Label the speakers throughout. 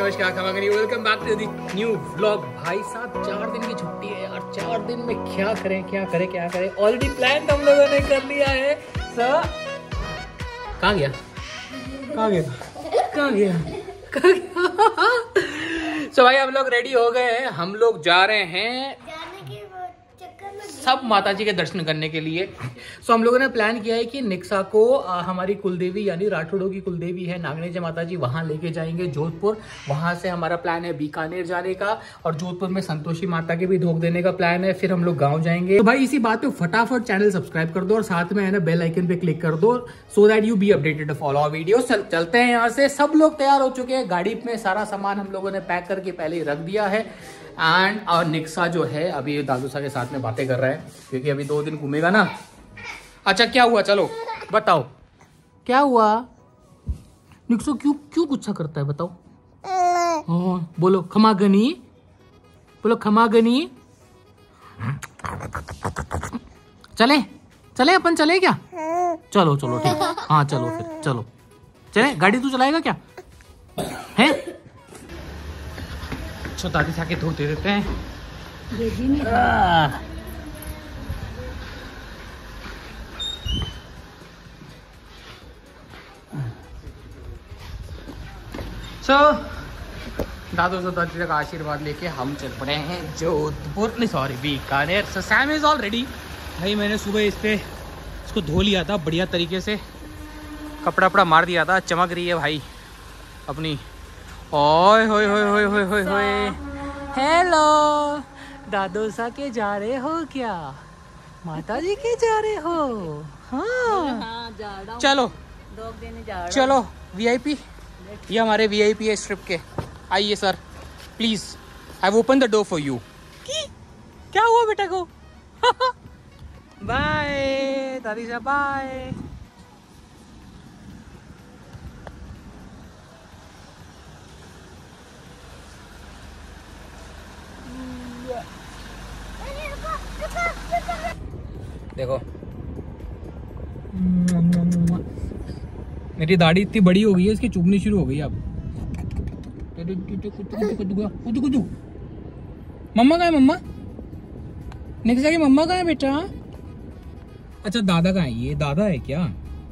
Speaker 1: नमस्कार, खमागनी, welcome back to the new vlog. भाई साहब 4 दिन की छुट्टी है यार, 4 दिन में क्या करें। ऑलरेडी प्लान हम लोगों ने कर लिया है। सर कहाँ गया? सो भाई हम लोग रेडी हो गए हैं, हम लोग जा रहे हैं सब माता जी के दर्शन करने के लिए। सो हम लोगों ने प्लान किया है कि निक्सा को हमारी कुलदेवी यानी राठौड़ों की कुलदेवी है नागनेजा माता जी, वहां लेके जाएंगे जोधपुर। वहां से हमारा प्लान है बीकानेर जाने का और जोधपुर में संतोषी माता के भी धोख देने का प्लान है। फिर हम लोग गांव जाएंगे। तो भाई इसी बात पे फटाफट चैनल सब्सक्राइब कर दो और साथ में है ना बेल आइकन पे क्लिक कर दो, so that you be updated follow our video. चलते हैं यहाँ से। सब लोग तैयार हो चुके हैं, गाड़ी में सारा सामान हम लोगों ने पैक करके पहले ही रख दिया है। एंड और निक्सा जो है अभी दादूसा के साथ में बातें कर रहा है क्योंकि अभी 2 दिन घूमेगा ना। अच्छा क्या हुआ, चलो बताओ क्या हुआ। निक्सो क्यों गुस्सा करता है बताओ। हाँ बोलो खमागनी, बोलो खमागनी। चले अपन चले क्या? चलो ठीक, हाँ चलो फिर चलो चले। गाड़ी तू चलाएगा क्या है? दादी साके धो दे देते हैं। दादू से दादी का आशीर्वाद लेके हम चल पड़े हैं जोधपुर, नहीं sorry Bikaner. So Sam is already. भाई मैंने सुबह इसको धो लिया था बढ़िया तरीके से, कपड़ा मार दिया था, चमक रही है भाई अपनी। ओए होए होए होए होए होए होए। हेलो दादू सा के जा रहे हो क्या? माता जी के जा रहे हो? हाँ जा रहा हूँ। चलो वीआईपी, ये हमारे वीआईपी है इस ट्रिप के। आइए sir please, I have open the door for you. क्या हुआ बेटा को? बाय दादी साहब, बाय। देखो मेरी दाढ़ी इतनी बड़ी हो गई है, इसकी चुभनी शुरू हो गई अब। मम्मा कहाँ है? मम्मा निक्सा की मम्मा कहाँ है बेटा? अच्छा दादा कहाँ है? ये दादा है क्या?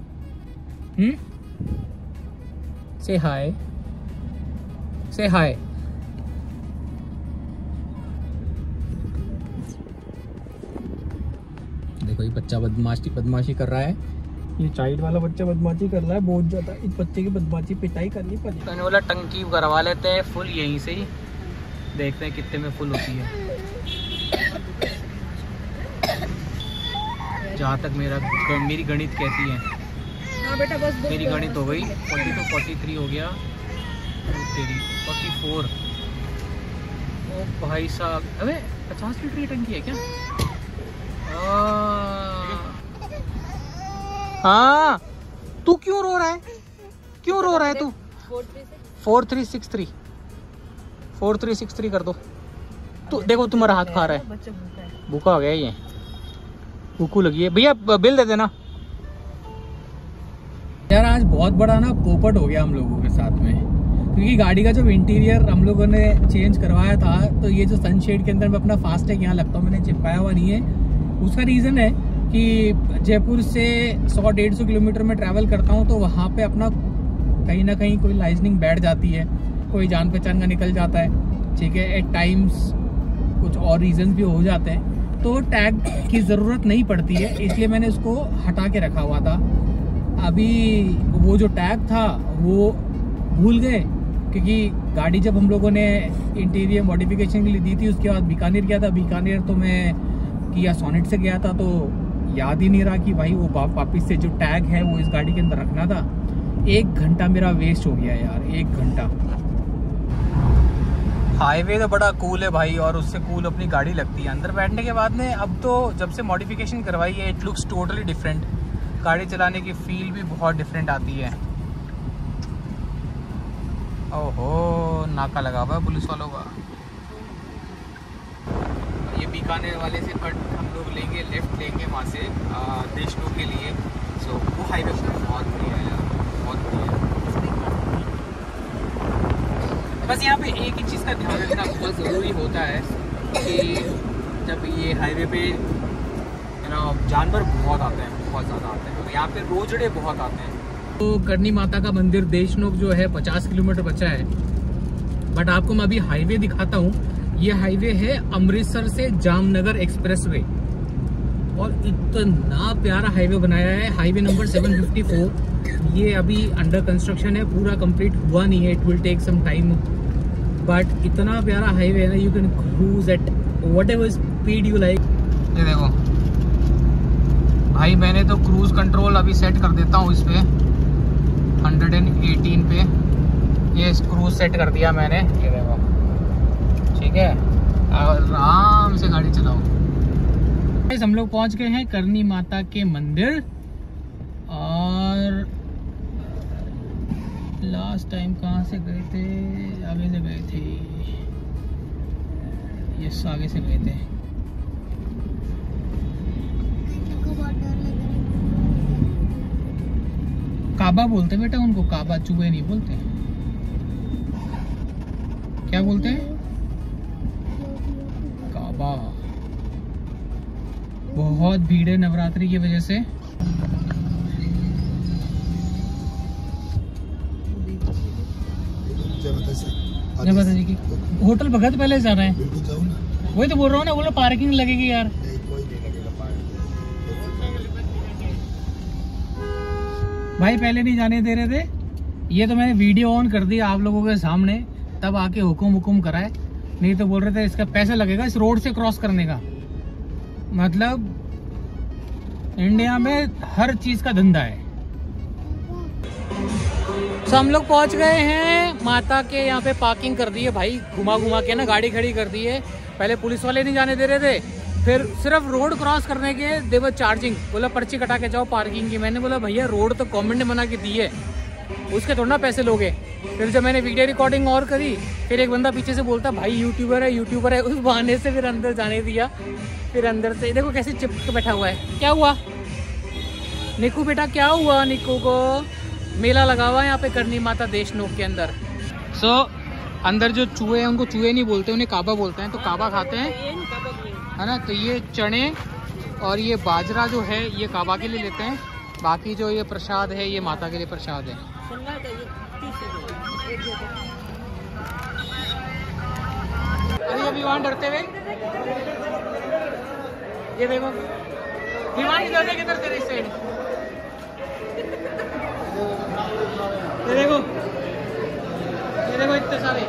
Speaker 1: से हाय, से हाय। देखो ये बच्चा बदमाशी कर रहा है। ये चाइल्ड वाला बच्चा बदमाशी कर रहा है बहुत ज्यादा। इस बच्चे की बदमाशी पिटाई करनी पड़ेगी। तो बोला टंकी करवा लेते हैं फुल यहीं से ही, देखते हैं कितने में फुल होती है। जहाँ तक मेरी गणित कहती है। हाँ बेटा बस मेरी गणित हो गई 40 to 43 हो गया, तेरी 44। ओ भाई साहब, अबे 50 लीटर की टंकी है क्या? हाँ तू क्यों रो रहा है तू? 4363 कर दो। तू देखो तुम्हारा हाथ खा रहा है, भूखा हो गया ये, भूखू लगी है। भैया बिल दे देना यार। आज बहुत बड़ा ना पोपट हो गया हम लोगों के साथ में, क्योंकि गाड़ी का जब इंटीरियर हम लोगों ने चेंज करवाया था तो ये जो सनशेड के अंदर मैं अपना फास्टैग यहाँ लगता हूँ मैंने चिपकाया हुआ नहीं है। उसका रीज़न है कि जयपुर से 100-150 किलोमीटर में ट्रैवल करता हूँ तो वहाँ पे अपना कहीं ना कहीं कोई लाइजनिंग बैठ जाती है, कोई जान पहचान का निकल जाता है, ठीक है। एट टाइम्स कुछ और रीजन भी हो जाते हैं तो टैग की ज़रूरत नहीं पड़ती है, इसलिए मैंने उसको हटा के रखा हुआ था। अभी वो जो टैग था वो भूल गए, क्योंकि गाड़ी जब हम लोगों ने इंटीरियर मॉडिफिकेशन के लिए दी थी उसके बाद बीकानेर गया था। बीकानेर तो मैं किया सोनेट से गया था तो याद ही नहीं रहा कि भाई वो वापिस से जो टैग है वो इस गाड़ी के अंदर रखना था। 1 घंटा मेरा वेस्ट हो गया यार, 1 घंटा। हाईवे तो बड़ा कूल है भाई, और उससे कूल अपनी गाड़ी लगती है अंदर बैठने के बाद में। अब तो जब से मॉडिफिकेशन करवाई है इट लुक्स टोटली डिफरेंट, गाड़ी चलाने की फील भी बहुत डिफरेंट आती है। ओहो नाका लगा हुआ है पुलिस वालों का। ये बीकानेर वाले से कट हम लोग लेंगे, लेफ्ट लेंगे वहाँ से देशनों के लिए। सो वो हाईवे बहुत बढ़िया है यार, बहुत बढ़िया। बस यहाँ पे एक ही चीज़ का ध्यान रखना बहुत ज़रूरी होता है कि जब ये हाईवे पे जानवर बहुत आते हैं, बहुत ज़्यादा आते हैं, तो यहाँ पे रोजड़े बहुत आते हैं। तो करनी माता का मंदिर देशनोक जो है 50 किलोमीटर बचा है, बट आपको मैं अभी हाईवे दिखाता हूँ। ये हाईवे है अमृतसर से जामनगर एक्सप्रेसवे, और इतना प्यारा हाईवे बनाया है। हाईवे नंबर 754, ये अभी अंडर कंस्ट्रक्शन है, पूरा कंप्लीट हुआ नहीं है, it will take some time, but इतना प्यारा हाईवे है ना, you can cruise at whatever speed you like. ये देखो भाई, मैंने तो क्रूज कंट्रोल अभी सेट कर देता हूँ इस पे 118 पे, ये क्रूज सेट कर दिया मैंने, ये देखो, ठीक है, आराम से गाड़ी चलाओ। हम लोग पहुंच गए हैं करनी माता के मंदिर, और लास्ट टाइम कहाँ से गए थे, आगे से गए थे, यस आगे से गए थे। काबा बोलते बेटा उनको, काबा, चूहे नहीं बोलते। क्या बोलते हैं? काबा। बहुत भीड़ है नवरात्रि की वजह से। जय माता जी की। होटल भगत पहले जाना है, वही तो बोल रहा हूँ ना, बोलो पार्किंग लगेगी यार। भाई पहले नहीं जाने दे रहे थे, ये तो मैंने वीडियो ऑन कर दिया आप लोगों के सामने, तब आके हुकुम कराए, नहीं तो बोल रहे थे इसका पैसा लगेगा इस रोड से क्रॉस करने का। मतलब इंडिया में हर चीज का धंधा है। तो हम लोग पहुंच गए हैं माता के यहाँ पे, पार्किंग कर दी है भाई, घुमा के ना गाड़ी खड़ी कर दी है। पहले पुलिस वाले नहीं जाने दे रहे थे, फिर सिर्फ रोड क्रॉस करने के देवर चार्जिंग, बोला पर्ची कटा के जाओ पार्किंग की। मैंने बोला भैया रोड तो गवर्नमेंट ने बना के दी है, उसके थोड़ा ना पैसे लोगे। फिर जब मैंने वीडियो रिकॉर्डिंग और करी, फिर एक बंदा पीछे से बोलता भाई यूट्यूबर है, उस बहाने से फिर अंदर जाने दिया। फिर अंदर से देखो कैसे चिपक के बैठा हुआ है। क्या हुआ निकू बेटा, क्या हुआ निकू को? मेला लगा हुआ है यहाँ पे करनी माता देशनोक के अंदर। अंदर जो चूहे हैं उनको चूहे नहीं बोलते, उन्हें काबा बोलते हैं। तो काबा खाते हैं, है ना। तो ये चने और ये बाजरा जो है ये काबा के लिए लेते हैं, बाकी जो ये प्रसाद है ये माता के लिए प्रसाद है। अरे विमान डरते हुए, ये देखो विमान किधर तेरे साइड, ये देखो इतने सारे।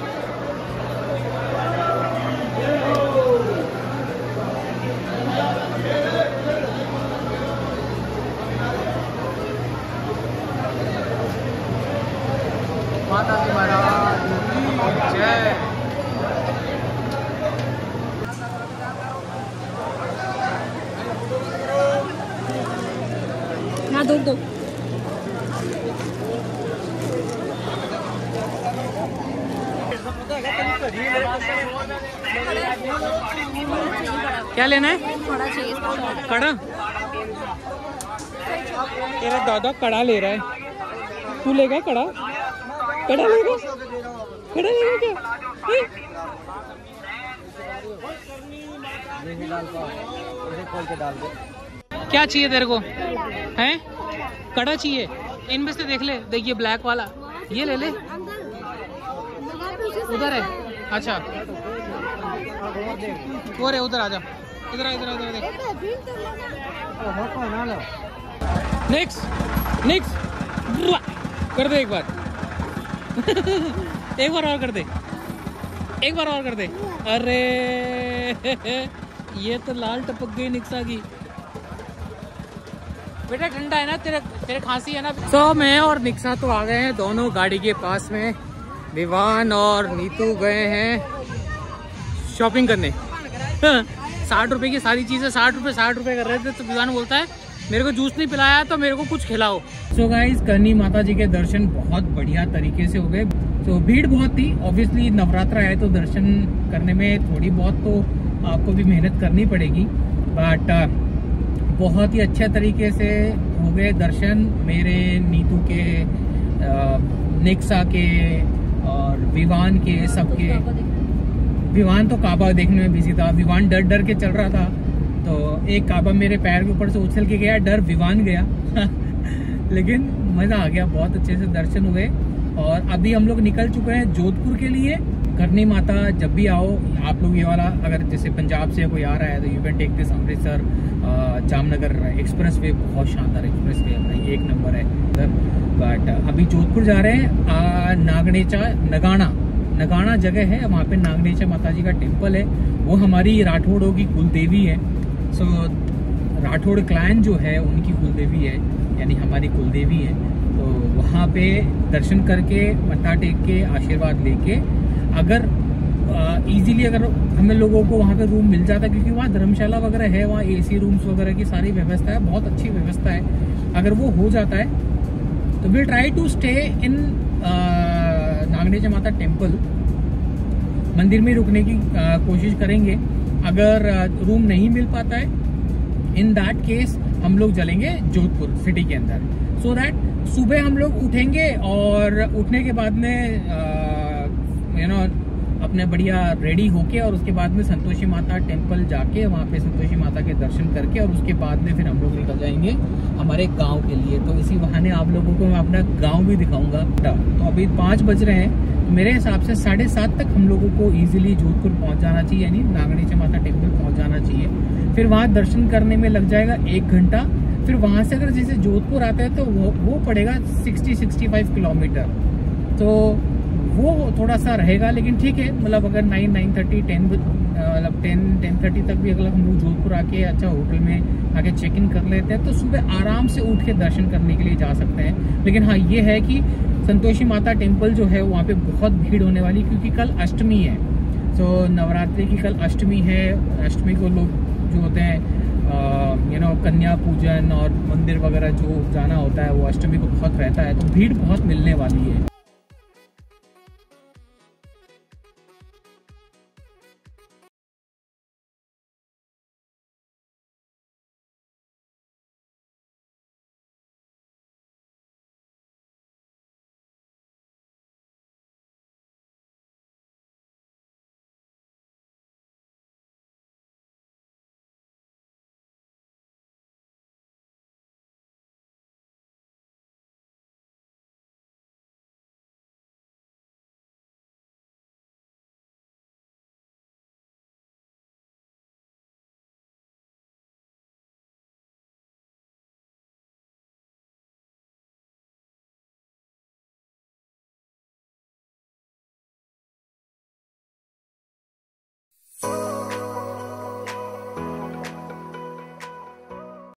Speaker 1: माता की महाराज जय। ना दो क्या लेना है? कड़ा। तेरा दादा कड़ा ले रहा है, तू लेगा कड़ा? कड़ा लेगा? कड़ा लेगा क्या? क्या चाहिए तेरे को? हैं? कड़ा चाहिए? इनमें से देख ले, देखिए ब्लैक वाला, ये ले ले। उधर है, अच्छा और है उधर, आ जा इधर, इधर देख। नेक्स्ट कर दे एक बार एक बार और कर दे, एक बार और कर दे। अरे ये तो लाल टपक गई निक्सा की। बेटा ठंडा है ना, तेरे खांसी है ना। तो मैं और निक्सा तो आ गए हैं दोनों गाड़ी के पास में। विवान और नीतू गए हैं शॉपिंग करने। 60 रुपए की सारी चीजें, 60 रुपए कर रहे थे। तो विवान बोलता है मेरे को जूस नहीं पिलाया तो मेरे को कुछ खिलाओ। सो गाइस, करनी माता जी के दर्शन बहुत बढ़िया तरीके से हो गए। तो भीड़ बहुत थी, ऑब्वियसली नवरात्रा है तो दर्शन करने में थोड़ी बहुत तो आपको भी मेहनत करनी पड़ेगी, बट बहुत ही अच्छे तरीके से हो गए दर्शन मेरे, नीतू के, निक्सा के और विवान के सबके, विवान तो काबा देखने में बिजी था, विवान डर डर के चल रहा था, तो एक काबा मेरे पैर के ऊपर से उछल के गया, डर विवान गया लेकिन मजा आ गया, बहुत अच्छे से दर्शन हुए। और अभी हम लोग निकल चुके हैं जोधपुर के लिए। करनी माता जब भी आओ आप लोग, ये वाला अगर जैसे पंजाब से कोई आ रहा है तो you can take this Amritsar Jamnagar expressway, बहुत शानदार एक्सप्रेस वे है भाई, एक नंबर है। बट अभी जोधपुर जा रहे हैं। नागनेचा नगाना जगह है, वहाँ पे नागनेचा माता जी का टेम्पल है, वो हमारी राठौड़ों की कुलदेवी है। सो राठौड़ क्लैन जो है उनकी कुलदेवी है, यानी हमारी कुलदेवी है। तो वहाँ पे दर्शन करके मत्था टेक के आशीर्वाद लेके, अगर इजीली अगर हमें लोगों को वहाँ पे रूम मिल जाता है, क्योंकि वहाँ धर्मशाला वगैरह है, वहाँ एसी रूम्स वगैरह की सारी व्यवस्था है, बहुत अच्छी व्यवस्था है। अगर वो हो जाता है तो will try to stay in Nagnecha Mata temple, मंदिर में रुकने की कोशिश करेंगे। अगर रूम नहीं मिल पाता है, इन दैट केस हम लोग चलेंगे जोधपुर सिटी के अंदर, सो दैट सुबह हम लोग उठेंगे और उठने के बाद में अपने बढ़िया रेडी होके और उसके बाद में संतोषी माता टेम्पल जाके वहाँ पे संतोषी माता के दर्शन करके और उसके बाद में फिर हम लोग निकल जाएंगे हमारे गांव के लिए। तो इसी बहाने आप लोगों को मैं अपना गांव भी दिखाऊंगा। तो अभी 5 बज रहे हैं, तो मेरे हिसाब से 7:30 तक हम लोगों को इजीली जोधपुर पहुंच जाना चाहिए, यानी नागनेचा माता टेम्पल पहुंच जाना चाहिए। फिर वहाँ दर्शन करने में लग जाएगा 1 घंटा। फिर वहाँ से अगर जैसे जोधपुर आता है तो वो पड़ेगा 60-65 किलोमीटर, तो वो थोड़ा सा रहेगा, लेकिन ठीक है। मतलब अगर 9-9:30 10:30 तक भी अगर हम लोग जोधपुर आके अच्छा होटल में आके चेक इन कर लेते हैं तो सुबह आराम से उठ के दर्शन करने के लिए जा सकते हैं। लेकिन हाँ, ये है कि संतोषी माता टेम्पल जो है वहाँ पे बहुत भीड़ होने वाली, क्योंकि कल अष्टमी है। तो नवरात्रि की कल अष्टमी है। अष्टमी को लोग जो होते हैं कन्या पूजन और मंदिर वगैरह जो जाना होता है, वो अष्टमी को बहुत रहता है, तो भीड़ बहुत मिलने वाली है।